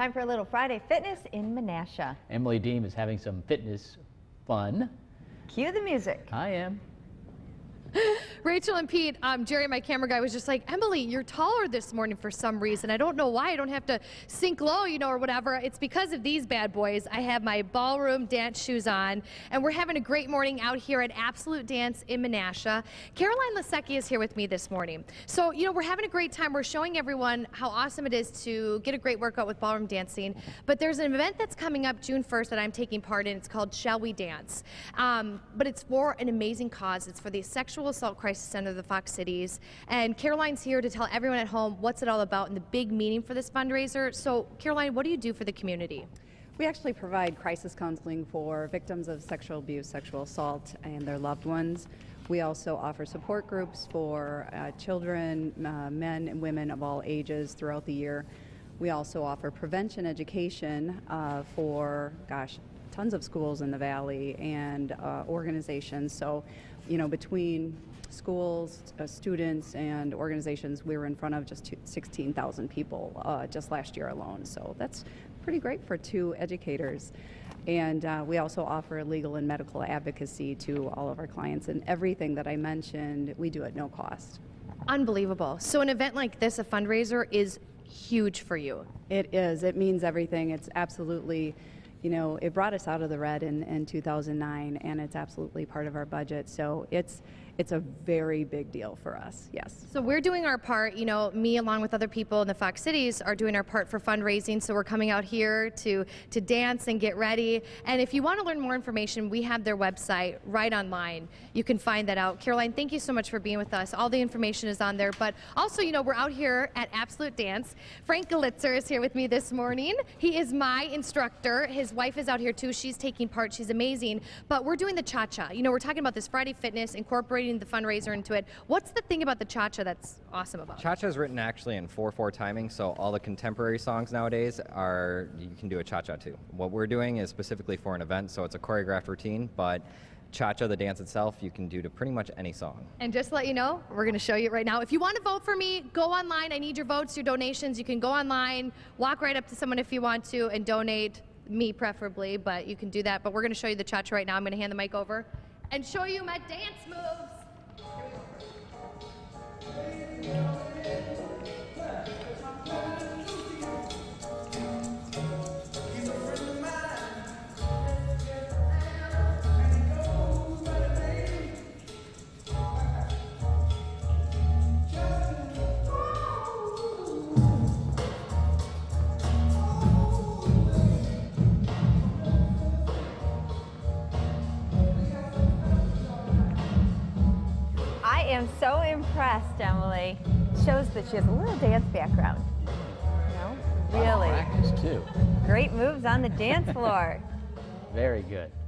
Time for a little Friday fitness in Menasha. Emily Deem is having some fitness fun. Cue the music. I am. Rachel and Pete, Jerry, my camera guy, was just like, Emily, you're taller this morning for some reason. I don't know why. I don't have to sink low, you know, or whatever. It's because of these bad boys. I have my ballroom dance shoes on, and we're having a great morning out here at Absolute Dance in Menasha. Caroline Lasecki is here with me this morning. So, you know, we're having a great time. We're showing everyone how awesome it is to get a great workout with ballroom dancing. But there's an event that's coming up June 1st that I'm taking part in. It's called Shall We Dance? But it's for an amazing cause. It's for the Sexual Assault Crisis Center of the Fox Cities. And Caroline's here to tell everyone at home what's it all about and the big meaning for this fundraiser. So, Caroline, what do you do for the community? We actually provide crisis counseling for victims of sexual abuse, sexual assault, and their loved ones. We also offer support groups for children, men and women of all ages throughout the year. We also offer prevention education for, tons of schools in the Valley and organizations. So, you know, between schools, students, and organizations, we were in front of just 16,000 people just last year alone. So that's pretty great for 2 educators. And we also offer legal and medical advocacy to all of our clients. And everything that I mentioned, we do at no cost. Unbelievable. So an event like this, a fundraiser, is huge for you. It is. It means everything. It's absolutely, you know, it brought us out of the red in 2009, and it's absolutely part of our budget. So it's a very big deal for us, yes. So we're doing our part, you know, me along with other people in the Fox Cities are doing our part for fundraising. So we're coming out here to dance and get ready. And if you want to learn more information, we have their website right online. You can find that out. Caroline, thank you so much for being with us. All the information is on there. But also, you know, we're out here at Absolute Dance. Frank Galitzer is here with me this morning. He is my instructor. His wife is out here too. She's taking part. She's amazing. But we're doing the cha-cha. You know, we're talking about this Friday fitness, incorporating the fundraiser into it. What's the thing about the cha-cha that's awesome about it? Cha-cha is written actually in 4/4 timing, so all the contemporary songs nowadays you can do a cha-cha too. What we're doing is specifically for an event, so it's a choreographed routine, but cha-cha, the dance itself, you can do to pretty much any song. And just to let you know, we're going to show you it right now. If you want to vote for me, go online. I need your votes, your donations. You can go online, walk right up to someone if you want to, and donate, me preferably, but you can do that. But we're going to show you the cha-cha right now. I'm going to hand the mic over and show you my dance moves. I am so impressed, Emily. Shows that she has a little dance background. You know, really. Practice too. Great moves on the dance floor. Very good.